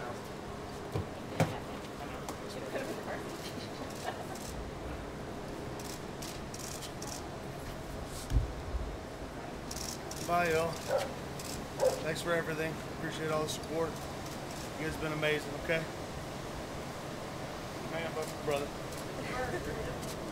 Bye, y'all. Thanks for everything. Appreciate all the support. You guys have been amazing, okay? Man, brother.